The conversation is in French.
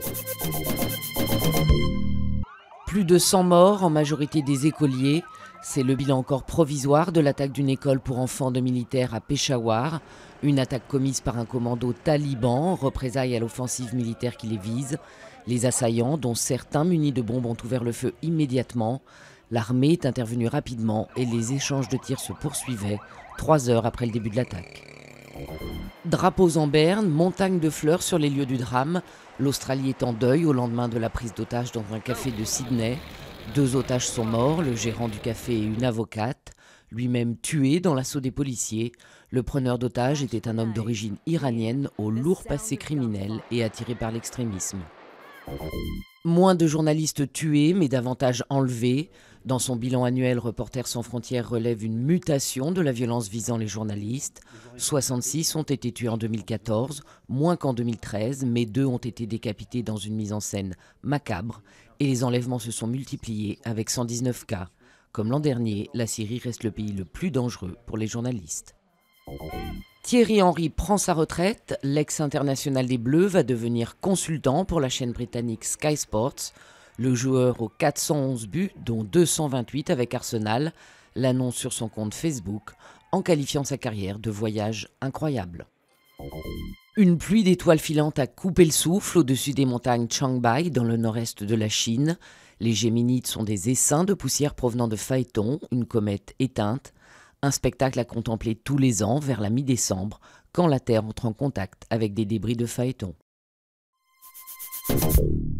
Plus de 100 morts, en majorité des écoliers. C'est le bilan encore provisoire de l'attaque d'une école pour enfants de militaires à Peshawar. Une attaque commise par un commando taliban, en représailles à l'offensive militaire qui les vise. Les assaillants, dont certains munis de bombes, ont ouvert le feu immédiatement. L'armée est intervenue rapidement et les échanges de tirs se poursuivaient 3 heures après le début de l'attaque. Drapeaux en berne, montagne de fleurs sur les lieux du drame. L'Australie est en deuil au lendemain de la prise d'otage dans un café de Sydney. 2 otages sont morts, le gérant du café et une avocate. Lui-même tué dans l'assaut des policiers. Le preneur d'otages était un homme d'origine iranienne au lourd passé criminel et attiré par l'extrémisme. Moins de journalistes tués, mais davantage enlevés. Dans son bilan annuel, Reporters sans frontières relève une mutation de la violence visant les journalistes. 66 ont été tués en 2014, moins qu'en 2013, mais 2 ont été décapités dans une mise en scène macabre. Et les enlèvements se sont multipliés avec 119 cas. Comme l'an dernier, la Syrie reste le pays le plus dangereux pour les journalistes. Thierry Henry prend sa retraite. L'ex-international des Bleus va devenir consultant pour la chaîne britannique Sky Sports. Le joueur aux 411 buts, dont 228 avec Arsenal, l'annonce sur son compte Facebook en qualifiant sa carrière de voyage incroyable. Une pluie d'étoiles filantes a coupé le souffle au-dessus des montagnes Changbai dans le nord-est de la Chine. Les géminides sont des essaims de poussière provenant de Phaéton, une comète éteinte. Un spectacle à contempler tous les ans vers la mi-décembre, quand la Terre entre en contact avec des débris de Phaéton.